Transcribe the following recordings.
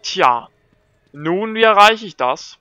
Tja. Nun, wie erreiche ich das?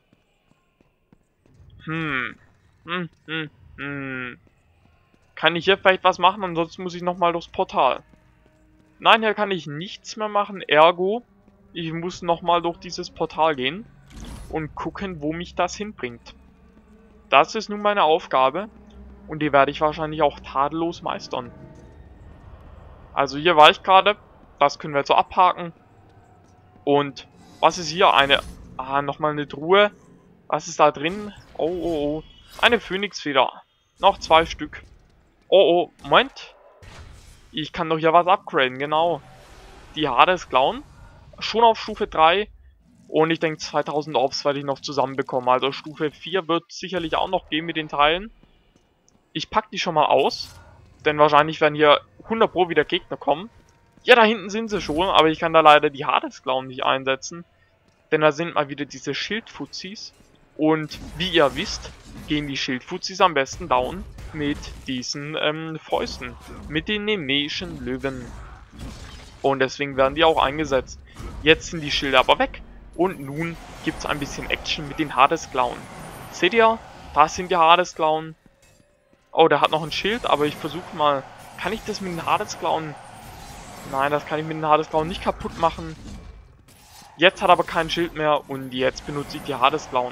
Kann ich hier vielleicht was machen? Ansonsten muss ich nochmal durchs Portal. Nein, hier kann ich nichts mehr machen. Ergo, ich muss nochmal durch dieses Portal gehen und gucken, wo mich das hinbringt. Das ist nun meine Aufgabe. Und die werde ich wahrscheinlich auch tadellos meistern. Also hier war ich gerade. Das können wir jetzt so abhaken. Und was ist hier? Nochmal eine Truhe. Was ist da drin? Oh. Eine Phönixfeder. Noch 2 Stück. Oh, Moment. Ich kann doch hier was upgraden, genau. Die Hades Clown. Schon auf Stufe 3. Und ich denke 2000 Orbs werde ich noch zusammenbekommen. Also Stufe 4 wird sicherlich auch noch gehen mit den Teilen. Ich packe die schon mal aus. Denn wahrscheinlich werden hier 100 Pro wieder Gegner kommen. Ja, da hinten sind sie schon. Aber ich kann da leider die Hades Clown nicht einsetzen. Denn da sind mal wieder diese Schildfuzis. Und wie ihr wisst, gehen die Schildfuzis am besten down mit diesen Fäusten. Mit den Nemesischen Löwen. Und deswegen werden die auch eingesetzt. Jetzt sind die Schilde aber weg. Und nun gibt es ein bisschen Action mit den Hades Clown. Seht ihr? Da sind die Hades Clown. Oh, der hat noch ein Schild, aber ich versuche mal. Kann ich das mit den Hades Clown? Nein, das kann ich mit den Hades Clown nicht kaputt machen. Jetzt hat er aber kein Schild mehr und jetzt benutze ich die Hades Clown.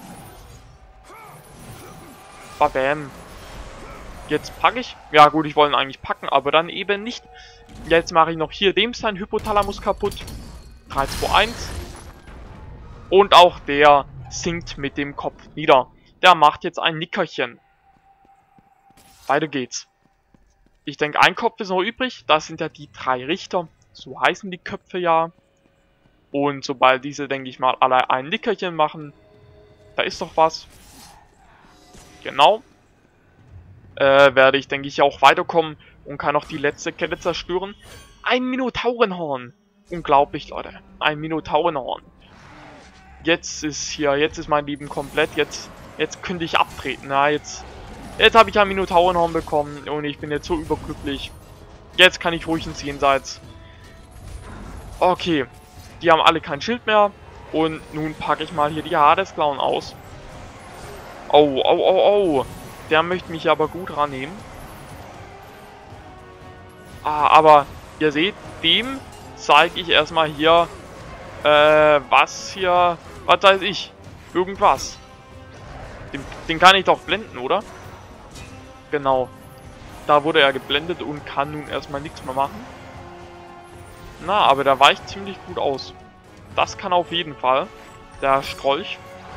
Bam. Jetzt packe ich. Ja gut, ich wollte ihn eigentlich packen, aber dann eben nicht. Jetzt mache ich noch hier dem sein Hypothalamus kaputt. 3, 2, 1. Und auch der sinkt mit dem Kopf nieder. Der macht jetzt ein Nickerchen. Weiter geht's. Ich denke, ein Kopf ist noch übrig. Das sind ja die 3 Richter. So heißen die Köpfe ja. Und sobald diese, denke ich mal, alle ein Nickerchen machen. Da ist doch was. Genau. Werde ich, denke ich, auch weiterkommen. Und kann auch die letzte Kette zerstören. Ein Minotaurenhorn. Unglaublich, Leute. Ein Minotaurenhorn. Jetzt ist mein Leben komplett. Jetzt könnte ich abtreten. Na, jetzt habe ich ein Minotaurenhorn bekommen. Und ich bin jetzt so überglücklich. Jetzt kann ich ruhig ins Jenseits. Okay. Die haben alle kein Schild mehr. Und nun packe ich mal hier die Hades Clown aus. Oh. Der möchte mich aber gut rannehmen. Aber ihr seht, dem zeige ich erstmal hier, was weiß ich, irgendwas. Den kann ich doch blenden, oder? Genau. Da wurde er geblendet und kann nun erstmal nichts mehr machen. Na, aber der weicht ziemlich gut aus. Das kann auf jeden Fall. Der Strolch.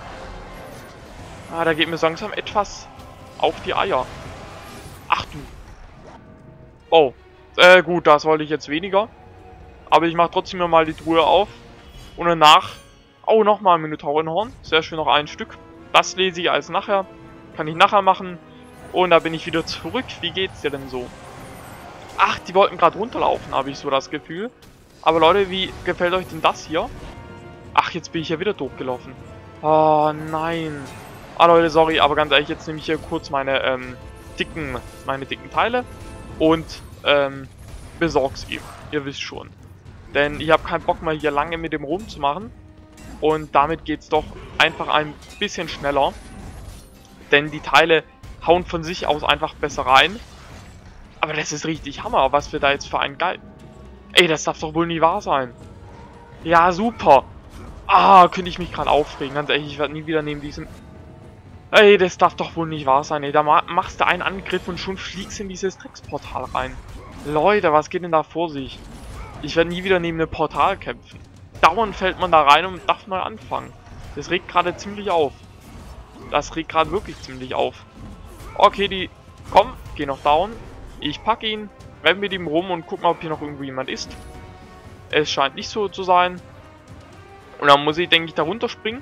Da geht mir so langsam etwas auf die Eier. Ach du. Oh. Gut, das wollte ich jetzt weniger. Aber ich mache trotzdem mal die Truhe auf. Und danach... Oh, nochmal ein Minotaurenhorn. Sehr schön, noch ein Stück. Das lese ich als nachher. Kann ich nachher machen. Und da bin ich wieder zurück. Wie geht's dir denn so? Ach, die wollten gerade runterlaufen, habe ich so das Gefühl. Aber Leute, wie gefällt euch denn das hier? Ach, jetzt bin ich ja wieder durchgelaufen. Oh, nein. Leute, sorry, aber ganz ehrlich, jetzt nehme ich hier kurz meine dicken Teile und besorg's ihm. Ihr wisst schon. Denn ich habe keinen Bock mehr hier lange mit dem rumzumachen. Und damit geht's doch einfach ein bisschen schneller. Denn die Teile hauen von sich aus einfach besser rein. Aber das ist richtig Hammer, was wir da jetzt für einen Geil... Ey, das darf doch wohl nie wahr sein. Ja, super. Könnte ich mich gerade aufregen. Ganz ehrlich, ich werde nie wieder neben diesem... Ey, das darf doch wohl nicht wahr sein, ey. Da machst du einen Angriff und schon fliegst in dieses Drecksportal rein. Leute, was geht denn da vor sich? Ich werde nie wieder neben einem Portal kämpfen. Dauernd fällt man da rein und darf neu anfangen. Das regt gerade ziemlich auf. Das regt gerade wirklich ziemlich auf. Okay, komm, geh noch down. Ich packe ihn, renn mit ihm rum und guck mal, ob hier noch irgendwo jemand ist. Es scheint nicht so zu sein. Und dann muss ich, denke ich, da runterspringen.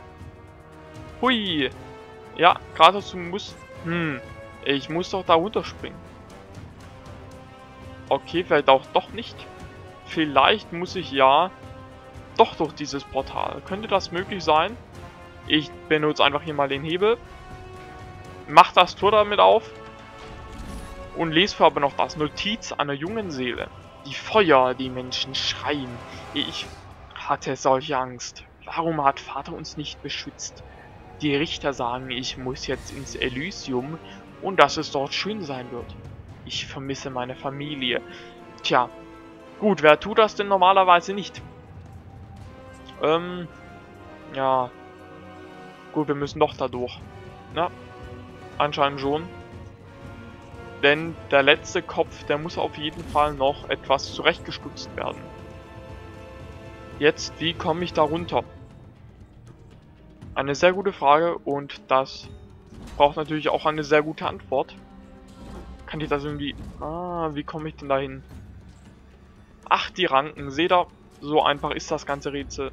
Hui. Ja, Kratos, du musst... ich muss doch da runterspringen. Okay, vielleicht auch doch nicht. Vielleicht muss ich ja doch durch dieses Portal. Könnte das möglich sein? Ich benutze einfach hier mal den Hebel. Mach das Tor damit auf. Und lese für aber noch das. Notiz einer jungen Seele. Die Feuer, die Menschen schreien. Ich Ich hatte solche Angst. Warum hat Vater uns nicht beschützt? Die Richter sagen, ich muss jetzt ins Elysium und dass es dort schön sein wird. Ich vermisse meine Familie. Tja, gut, wer tut das denn normalerweise nicht? Ja. Gut, wir müssen doch da durch. Na, anscheinend schon. Denn der letzte Kopf, der muss auf jeden Fall noch etwas zurechtgestutzt werden. Jetzt, wie komme ich da runter? Eine sehr gute Frage und das braucht natürlich auch eine sehr gute Antwort. Kann ich das irgendwie... wie komme ich denn da hin? Ach, die Ranken. Seht ihr? So einfach ist das ganze Rätsel.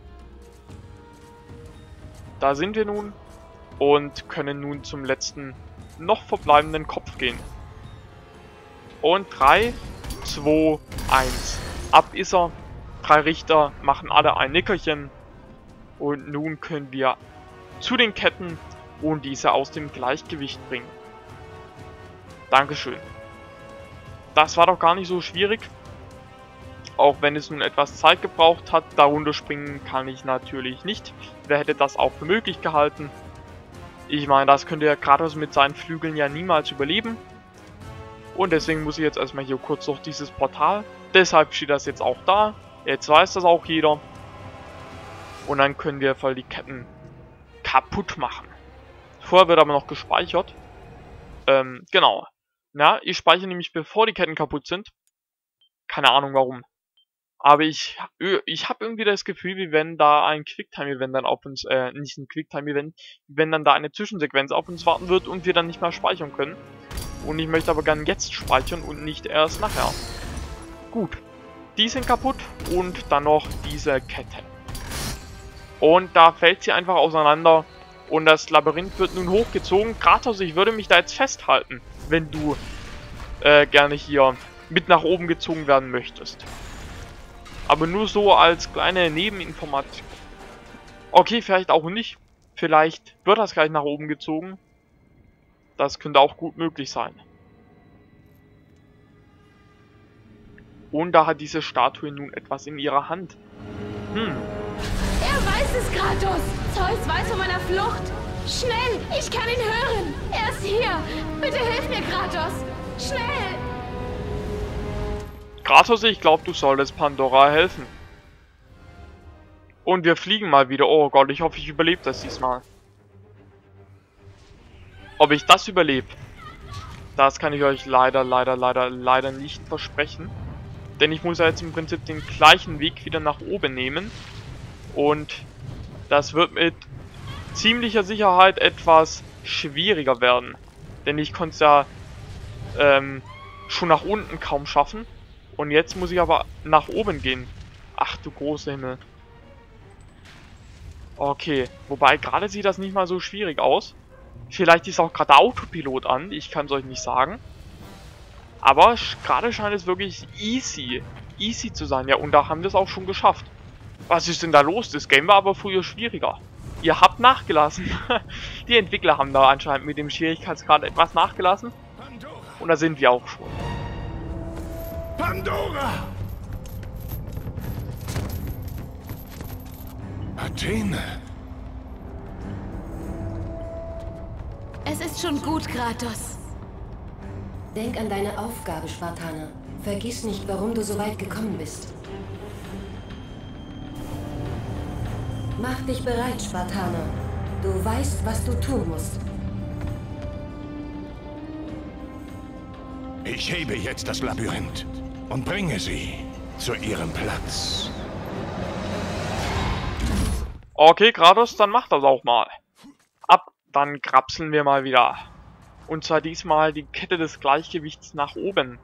Da sind wir nun und können nun zum letzten, noch verbleibenden Kopf gehen. Und 3, 2, 1. Ab ist er. 3 Richter machen alle ein Nickerchen. Und nun können wir zu den Ketten und diese aus dem Gleichgewicht bringen. Dankeschön. Das war doch gar nicht so schwierig. Auch wenn es nun etwas Zeit gebraucht hat, darunter springen kann ich natürlich nicht. Wer hätte das auch für möglich gehalten? Ich meine, das könnte ja Kratos mit seinen Flügeln ja niemals überleben. Und deswegen muss ich jetzt erstmal hier kurz durch dieses Portal. Deshalb steht das jetzt auch da. Jetzt weiß das auch jeder. Und dann können wir voll die Ketten kaputt machen. Vorher wird aber noch gespeichert. Genau. Ja, ich speichere nämlich bevor die Ketten kaputt sind. Keine Ahnung warum. Aber ich habe irgendwie das Gefühl, wie wenn da ein Quicktime-Event dann auf uns, nicht ein Quicktime-Event, wenn dann da eine Zwischensequenz auf uns warten wird und wir dann nicht mehr speichern können. Und ich möchte aber gerne jetzt speichern und nicht erst nachher. Gut. Die sind kaputt und dann noch diese Kette. Und da fällt sie einfach auseinander und das Labyrinth wird nun hochgezogen. Kratos, ich würde mich da jetzt festhalten, wenn du gerne hier mit nach oben gezogen werden möchtest. Aber nur so als kleine Nebeninformation. Okay, vielleicht auch nicht. Vielleicht wird das gleich nach oben gezogen. Das könnte auch gut möglich sein. Und da hat diese Statue nun etwas in ihrer Hand. Er weiß es, Kratos! Zeus weiß von meiner Flucht! Schnell! Ich kann ihn hören! Er ist hier! Bitte hilf mir, Kratos! Schnell! Kratos, ich glaube, du solltest Pandora helfen. Und wir fliegen mal wieder. Oh Gott, ich hoffe, ich überlebe das diesmal. Ob ich das überlebe, das kann ich euch leider nicht versprechen. Denn ich muss ja jetzt im Prinzip den gleichen Weg wieder nach oben nehmen. Und das wird mit ziemlicher Sicherheit etwas schwieriger werden. Denn ich konnte es ja schon nach unten kaum schaffen. Und jetzt muss ich aber nach oben gehen. Ach du große Himmel. Okay, wobei gerade sieht das nicht mal so schwierig aus. Vielleicht ist auch gerade Autopilot an, ich kann es euch nicht sagen. Aber gerade scheint es wirklich easy zu sein. Ja, und da haben wir es auch schon geschafft. Was ist denn da los? Das Game war aber früher schwieriger. Ihr habt nachgelassen. Die Entwickler haben da anscheinend mit dem Schwierigkeitsgrad etwas nachgelassen. Und da sind wir auch schon. Pandora! Athene! Es ist schon gut, Kratos. Denk an deine Aufgabe, Spartaner. Vergiss nicht, warum du so weit gekommen bist. Mach dich bereit, Spartaner. Du weißt, was du tun musst. Ich hebe jetzt das Labyrinth und bringe sie zu ihrem Platz. Okay, Kratos, dann macht das auch mal. Ab, dann grapseln wir mal wieder. Und zwar diesmal die Kette des Gleichgewichts nach oben.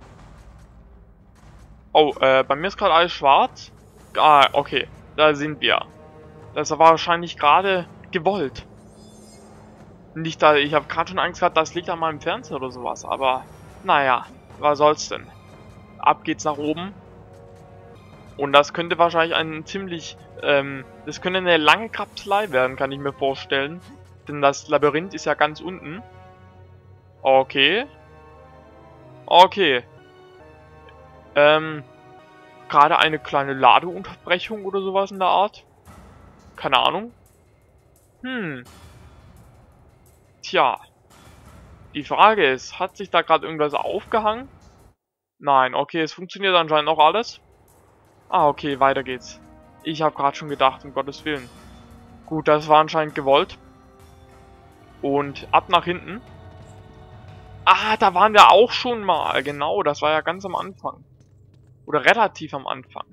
Oh, bei mir ist gerade alles schwarz. Ah, okay, da sind wir. Das war wahrscheinlich gerade gewollt. Nicht da, ich habe gerade schon Angst gehabt, das liegt an meinem Fernseher oder sowas, aber naja, was soll's denn. Ab geht's nach oben. Und das könnte wahrscheinlich ein ziemlich, das könnte eine lange Kapselei werden, kann ich mir vorstellen. Denn das Labyrinth ist ja ganz unten. Okay. Okay. Gerade eine kleine Ladeunterbrechung oder sowas in der Art. Keine Ahnung. Tja. Die Frage ist, hat sich da gerade irgendwas aufgehangen? Nein, okay, es funktioniert anscheinend noch alles. Ah, okay, weiter geht's. Ich habe gerade schon gedacht, um Gottes Willen. Gut, das war anscheinend gewollt. Und ab nach hinten. Ah, da waren wir auch schon mal. Genau, das war ja ganz am Anfang. Oder relativ am Anfang.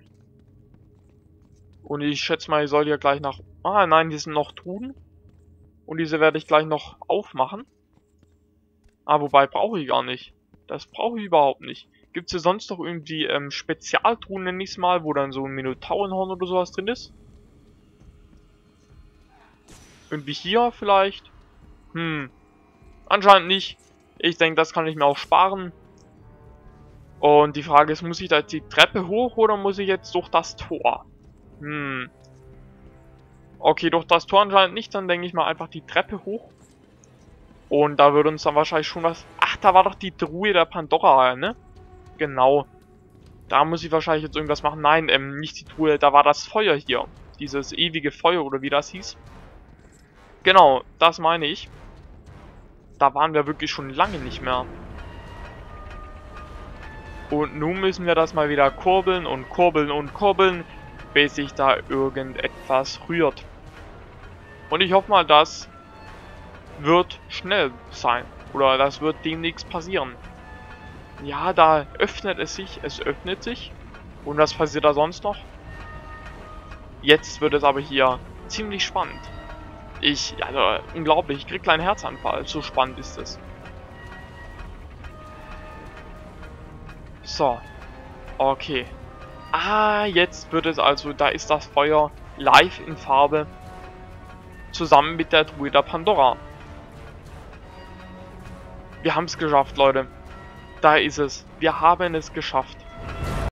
Und ich schätze mal, ich soll hier gleich nach... Ah, nein, die sind noch Truhen. Und diese werde ich gleich noch aufmachen. Ah, wobei brauche ich gar nicht. Das brauche ich überhaupt nicht. Gibt es hier sonst noch irgendwie Spezialtruhen, nenne ich es mal, wo dann so ein Minotaurenhorn oder sowas drin ist? Irgendwie hier vielleicht? Anscheinend nicht. Ich denke, das kann ich mir auch sparen. Und die Frage ist, muss ich da jetzt die Treppe hoch oder muss ich jetzt durch das Tor? Okay, durch das Tor anscheinend nicht, dann denke ich mal einfach die Treppe hoch. Und da würde uns dann wahrscheinlich schon was... Ach, da war doch die Truhe der Pandora, ne? Genau. Da muss ich wahrscheinlich jetzt irgendwas machen. Nein, nicht die Truhe, da war das Feuer hier. Dieses ewige Feuer, oder wie das hieß. Genau, das meine ich. Da waren wir wirklich schon lange nicht mehr. Und nun müssen wir das mal wieder kurbeln und kurbeln und kurbeln, bis sich da irgendetwas rührt. Und ich hoffe mal, das wird schnell sein. Oder das wird demnächst passieren. Ja, da öffnet es sich. Es öffnet sich. Und was passiert da sonst noch? Jetzt wird es aber hier ziemlich spannend. Also unglaublich. Ich krieg kleinen Herzanfall. So spannend ist es. So. Okay. Ah, jetzt wird es also, da ist das Feuer live in Farbe. Zusammen mit der Truhe der Pandora. Wir haben es geschafft, Leute. Da ist es. Wir haben es geschafft.